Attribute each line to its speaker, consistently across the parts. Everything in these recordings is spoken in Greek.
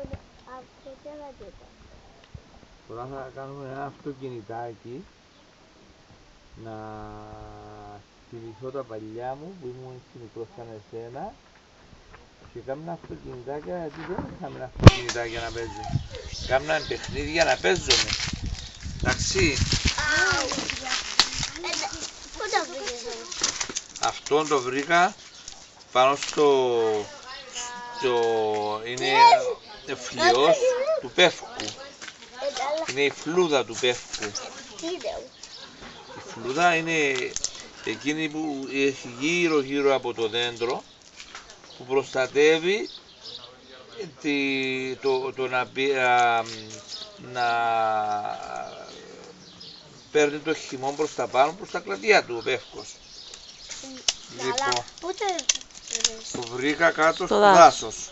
Speaker 1: Τώρα θα κάνουμε ένα αυτοκινητάκι να θυμηθώ τα παλιά μου που ήμουν έτσι μικρός σαν εσένα και κάμουν αυτοκινητάκια γιατί δεν είχαμε αυτοκινητάκια να παίζουν. Κάμουν παιχνίδια να παίζουμε. Εντάξει.
Speaker 2: Πού το βρήκες?
Speaker 1: Αυτόν το βρήκα πάνω είναι φλοιός του πεύκου. Είναι η φλούδα του πεύκου. Η φλούδα είναι εκείνη που έχει γύρω από το δέντρο που προστατεύει το να παίρνει το χυμό προς τα πάνω, προς τα κλαδιά του ο πεύκος. Λοιπόν, το βρήκα κάτω στο δάσος.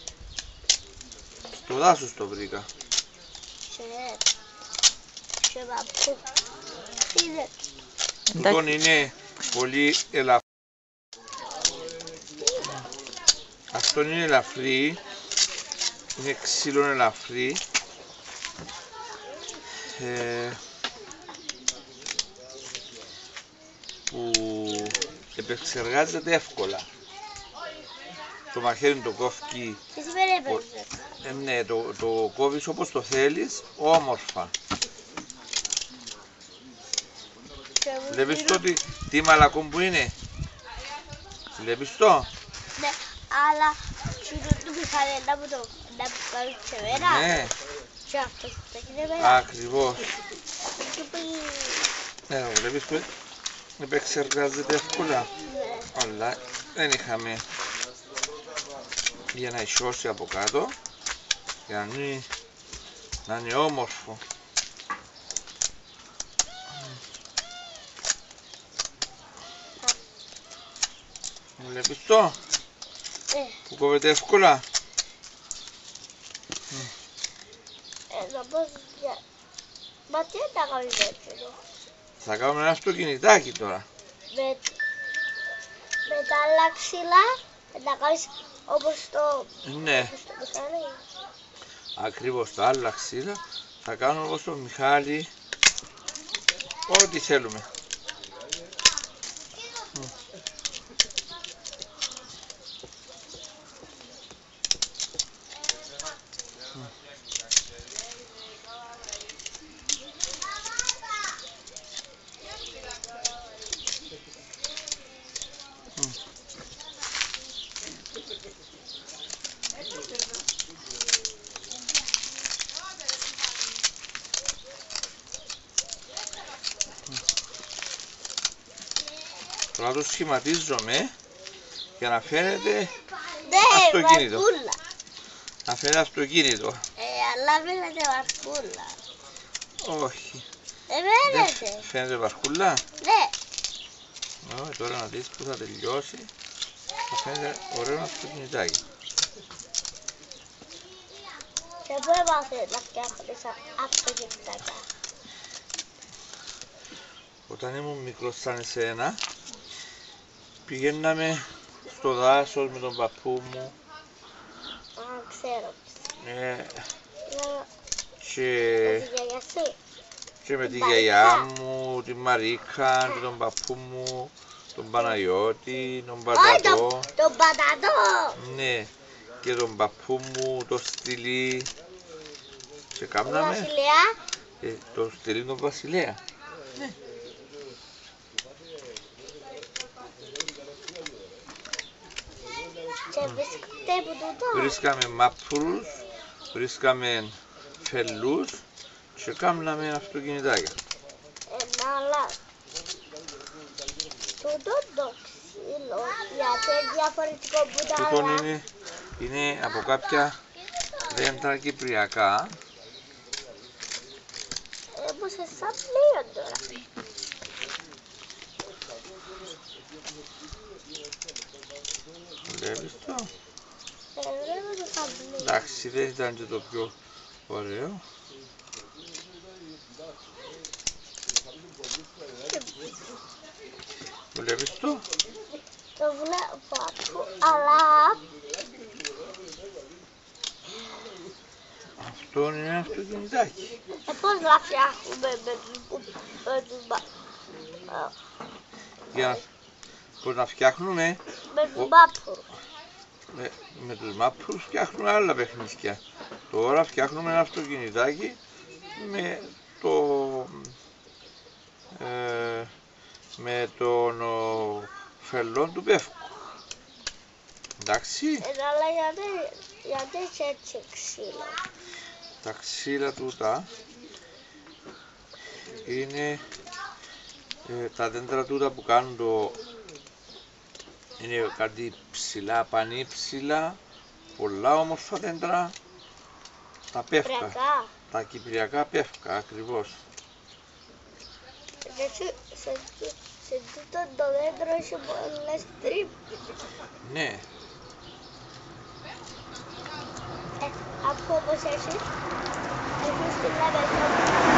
Speaker 1: Στο δάσος το βρήκα. Τούτον είναι πολύ ελαφρύ. Αυτόν είναι ελαφρύ. Είναι ξύλο ελαφρύ. Που επεξεργάζεται εύκολα. Το μαχαίρι το κόφει. Ναι, το κόβεις όπως το θέλεις, όμορφα. Βλέπεις το τι μαλακό που είναι? Βλέπεις το?
Speaker 2: Ναι, αλλά του πιχαρένα που το κάνεις σε μέρα.
Speaker 1: Ναι.
Speaker 2: Και αυτό το έχει μέρα.
Speaker 1: Ακριβώς. Ναι, βλέπεις που επεξεργάζεται εύκολα. Αλλά δεν είχαμε για να ισιώσει από κάτω για να είναι όμορφο. Βλέπεις το που κόβεται εύκολα.
Speaker 2: Μα τι θα κάνεις έτσι?
Speaker 1: Θα κάνουμε ένα αυτοκινητάκι τώρα.
Speaker 2: Με τα άλλα ξύλα θα κάνεις όπως το
Speaker 1: Ναι.
Speaker 2: Μιχάλη.
Speaker 1: Ακριβώς, τα άλλα ξύλα θα κάνουμε όπως το Μιχάλη. Ό,τι θέλουμε. Τώρα το σχηματίζομαι για να φαίνεται αυτοκίνητο.
Speaker 2: Βαρκούλα.
Speaker 1: Να φαίνεται αυτοκίνητο.
Speaker 2: Αλλά φαίνεται βαρκούλα.
Speaker 1: Όχι.
Speaker 2: Φαίνεται.
Speaker 1: Φαίνεται βαρκούλα.
Speaker 2: Ναι.
Speaker 1: Τώρα να δεις που θα τελειώσει. Θα φαίνεται ωραίο αυτοκινητάκι.
Speaker 2: Και πού έμαθες να φτιάχνεις αυτοκινητάκια?
Speaker 1: Όταν ήμουν μικρός σαν εσένα, πηγαίναμε στο δάσος με τον παππού μου.
Speaker 2: Ξέρω.
Speaker 1: Και με τη γιαγιά μου, τη Μαρίκα, και τον παππού μου, τον Παναγιώτη, τον Πατατό.
Speaker 2: Τον Πατατό!
Speaker 1: Ναι, και τον παππού μου, το Στυλί. Και
Speaker 2: Τον
Speaker 1: κάμναμε
Speaker 2: Βασιλέα.
Speaker 1: το Στυλί τον Βασιλέα. Ναι.
Speaker 2: Και βρίσκεται που τούτο.
Speaker 1: Βρίσκαμε μάπουρους, βρίσκαμε φελούς και κάμναμε αυτοκινητάκια.
Speaker 2: Αλλά τούτο το ξύλο, γιατί είναι διαφορετικό που τα άλλα.
Speaker 1: Τούτον είναι από κάποια δέντρα κυπριακά.
Speaker 2: Όπως σε σαν πλοίο τώρα.
Speaker 1: Βλέπεις το?
Speaker 2: Βλέπω το σαν πλοίο.
Speaker 1: Εντάξει, δεν ήταν και το πιο ωραίο. Βλέπεις το?
Speaker 2: Το βλέπω, αλλά
Speaker 1: Αυτό είναι ένα αυτοκινητάκι.
Speaker 2: Πώς να φτιάχνουμε με τους
Speaker 1: Πώς να φτιάχνουμε
Speaker 2: μάπους.
Speaker 1: με τους μάπους φτιάχνουμε άλλα παιχνίδια. Τώρα φτιάχνουμε ένα αυτοκινητάκι με τον φελόν του πεύκου. Εντάξει.
Speaker 2: Αλλά γιατί είσαι έτσι ξύλο.
Speaker 1: Τα ξύλα τούτα είναι τα δέντρα τούτα που κάνουν είναι κάτι ψηλά, πανύψηλα, πολλά όμορφα δέντρα, τα πεύκα, τα κυπριακά πεύκα ακριβώς.
Speaker 2: Σε τούτο το δέντρο έχει πολλές τρύπες.
Speaker 1: Ναι.
Speaker 2: Αφού όπως έχεις την έβερτα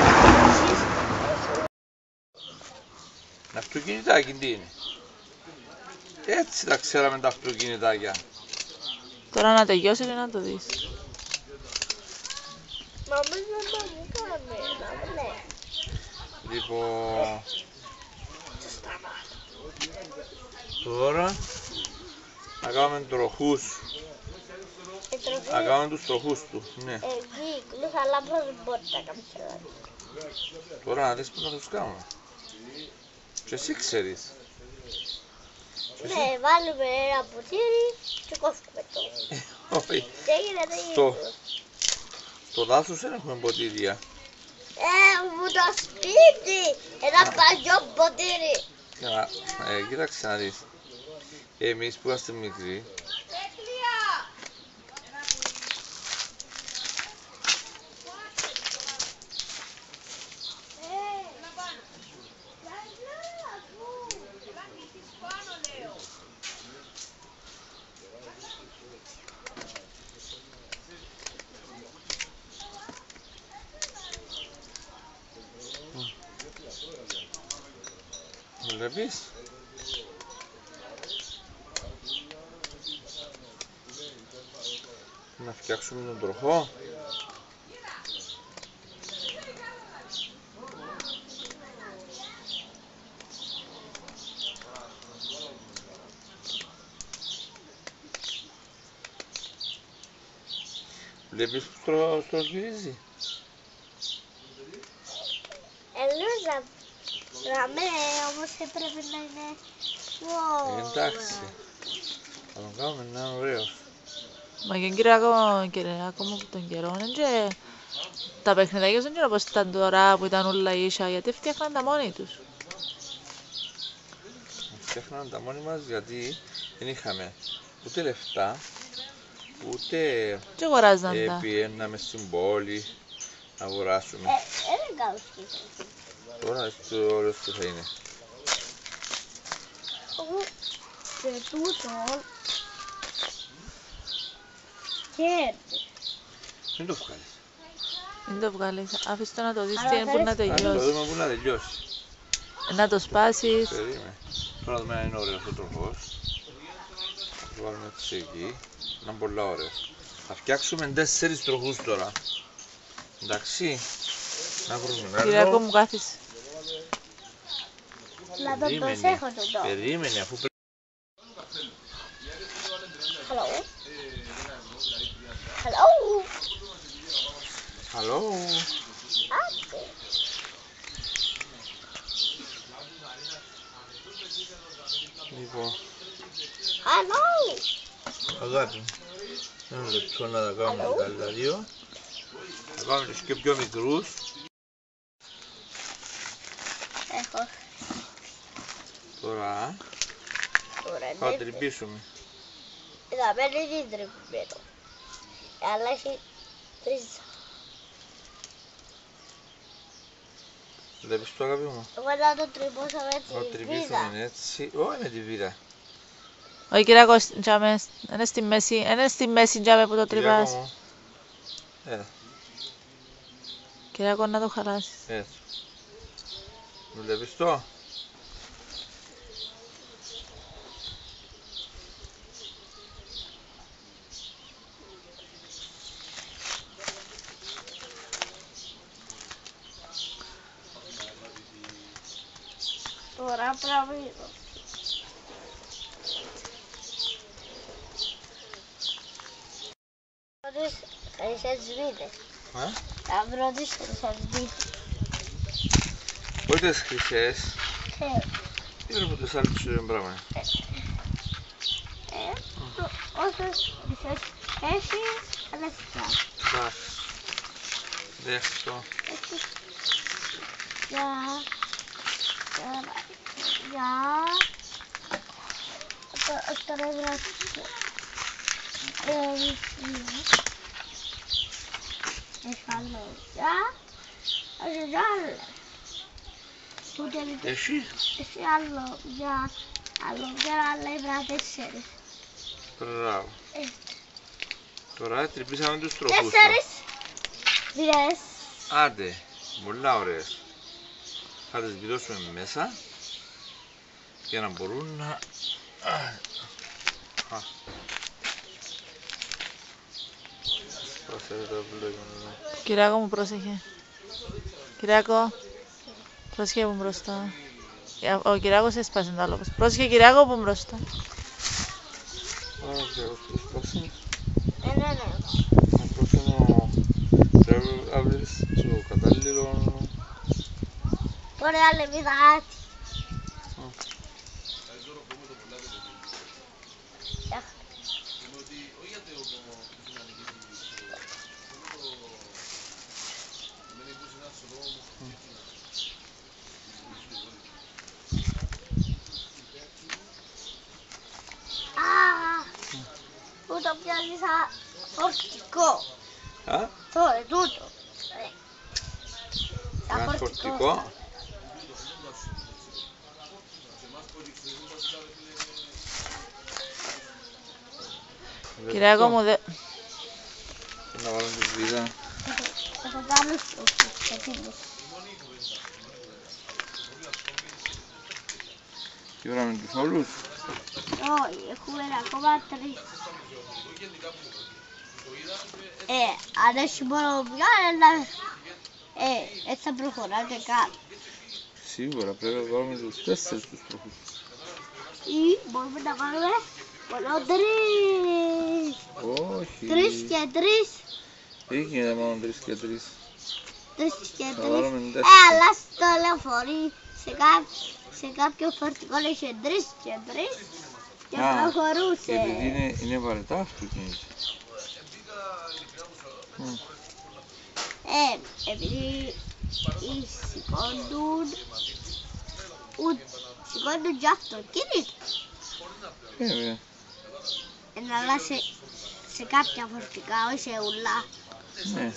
Speaker 1: Τα αυτοκινητάκι τι είναι. Έτσι τα ξέραμε τα αυτοκινητάκια.
Speaker 3: Τώρα να τελειώσει και να το δεις.
Speaker 2: Μα μην δεν μου κάνει, ναι.
Speaker 1: Λοιπόν, τώρα να κάνουμε τροχούς. Να κάνουμε τους τροχούς του, ναι.
Speaker 2: Κύκλους, αλλά πώς μπορεί να κάνεις δηλαδή.
Speaker 1: Τώρα να δεις πώς να τους κάνουμε. Και εσύ ξέρεις.
Speaker 2: Ναι, βάλουμε ένα ποτήρι και κόφουμε το.
Speaker 1: Όχι.
Speaker 2: Και γίνεται
Speaker 1: Στο δάσος δεν έχουμε ποτήρια.
Speaker 2: Μου το σπίτι, ένα παλιό ποτήρι.
Speaker 1: Κοίταξε να δεις. Εμείς που είμαστε μικροί, βλέπεις. Να φτιάξουμε τον τροχό. Βλέπεις που στρογγυλίζει.
Speaker 2: Ελούζα, όμως έπρεπε να είναι
Speaker 1: Εντάξει. Θα τον κάνουμε να είναι ωραίος.
Speaker 3: Μα και Κυριακό μου που τον καιρό είναι και τα παιχνιδάκια δεν είναι όπως ήταν τώρα που ήταν όλα ίσα, γιατί φτιάχναν τα μόνοι τους.
Speaker 1: Φτιάχναν τα μόνοι μας γιατί δεν είχαμε ούτε λεφτά, ούτε
Speaker 3: Και αγοράζαν τα.
Speaker 1: πιέναμε στην πόλη να αγοράσουμε.
Speaker 2: είναι καλό σπίτι.
Speaker 1: Τώρα έτσι ωραίος που θα είναι.
Speaker 2: Και τούτο και
Speaker 1: Μην το βγάλεις.
Speaker 3: Μην το βγάλεις, άφησε το να το δεις
Speaker 2: Αλλά
Speaker 3: τι είναι που να
Speaker 1: Ας το
Speaker 3: τελειώσει.
Speaker 1: δούμε που να τελειώσει.
Speaker 3: Να το σπάσεις.
Speaker 1: Περίμενε. Τώρα δούμε αν είναι ωραίος ο τροχός. Θα το βάλουμε έτσι εκεί. Να είναι πολλά ωραίος. Θα φτιάξουμε 4 τροχούς τώρα. Εντάξει. Να βρούμε
Speaker 3: Κυριακό
Speaker 1: άλλο.
Speaker 3: μου κάθισε.
Speaker 2: να το προσέχω τούτο.
Speaker 1: Περίμενε αφού πρέπει.
Speaker 2: Hello. Hello.
Speaker 1: Hello.
Speaker 2: Άντε.
Speaker 1: Λοιπόν,
Speaker 2: Hello.
Speaker 1: αγάπη. Ένα λεπτό να τα κάνουμε τα άλλα δύο. Θα κάνουμε τους και πιο μικρούς.
Speaker 2: Έχω.
Speaker 1: Τώρα
Speaker 2: Τώρα
Speaker 1: θα
Speaker 2: είναι.
Speaker 1: τρυπήσουμε.
Speaker 2: Θα μένει την τρυπημένο. Αλλά έχει τρεις.
Speaker 1: Βλέπεις το αγάπη μου.
Speaker 2: Εγώ να το τρυπώσω με
Speaker 1: Θα
Speaker 2: τη βίδα.
Speaker 1: τρυπήσουμε έτσι. Όχι με τη βίδα.
Speaker 3: Όχι Κυριακός, τζάμε, είναι στη μέση τζάμε που το
Speaker 1: Κυριακό
Speaker 3: τρυπάς.
Speaker 1: μου. Έλα,
Speaker 3: Κυριακό να το χαλάσεις.
Speaker 1: έτσι. Βλέπεις το.
Speaker 2: τώρα πραβίδω. Χρυσές βίδες. Θα βρω τις χρυσές βίδες.
Speaker 1: Όχι τις χρυσές. Τι βλέπω τις άλλες ψηφίες πράγμα.
Speaker 2: Όσες χρυσές έχεις, αλλά φτιάχνεις.
Speaker 1: Εντάξει. Δέχτω.
Speaker 2: Τώρα έγραψε.
Speaker 1: Εσύ.
Speaker 2: Εσύ άλλο για άλλα έβρα 4.
Speaker 1: Μπράβο. Τώρα τρυπήσαμε τους τροχούς.
Speaker 2: 4 βιδές.
Speaker 1: Άντε, πολλά ωραίες. Θα τις βιδώσουμε μέσα για να μπορούν να...
Speaker 3: Κυριάκο μου, πρόσεχε. Κυριάκο, πρόσεχε που μπροστά. Ο Κυριάκος έσπασε το άλλο. Πρόσεχε Κυριάκο που μπροστά.
Speaker 1: Έσπασε.
Speaker 2: Ναι.
Speaker 1: Αυτός είναι ο αύλης του κατάλληλο.
Speaker 2: Ωραία λεβιδάτη. Τούτο πιάνει σαν φορτικό. Τούτο.
Speaker 1: Σαν φορτικό.
Speaker 3: Κυριάκο μου,
Speaker 1: να βάλω τη βίδα.
Speaker 2: Θα κάνω στο φίλο.
Speaker 1: Τι βράμε τους όλους.
Speaker 2: Όχι, έχουμε ακόμα 3. Αν έχει μόνο μια, έτσι θα προχωράτε κάτω.
Speaker 1: Σίγουρα πρέπει να βάλουμε τους 4 τους τροχούς.
Speaker 2: Ή μπορούμε να βάλουμε μόνο 3.
Speaker 1: Όχι.
Speaker 2: 3 και 3.
Speaker 1: Τι γίνεται μόνο 3 και 3.
Speaker 2: 3 και 3.
Speaker 1: Θα βάλουμε 4.
Speaker 2: Αλλά στο λεωφορείο σε κάποιο φορτικό είχε 3 και 3 και προχωρούσε.
Speaker 1: Επειδή είναι βαρετά αυτοκίνητα.
Speaker 2: Επειδή σηκώνουν και αυτοκίνητα.
Speaker 1: Βέβαια.
Speaker 2: Αλλά σε κάποια φορτικά, όχι σε ουλά.
Speaker 1: Ναι.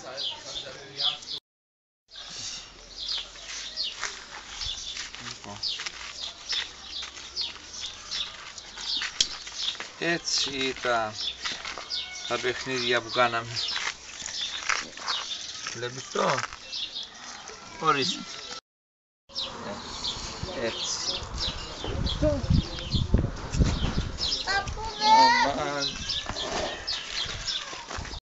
Speaker 1: Έτσι ήταν τα παιχνίδια που κάναμε. Βλέπεις το? Ορίστε. Έτσι.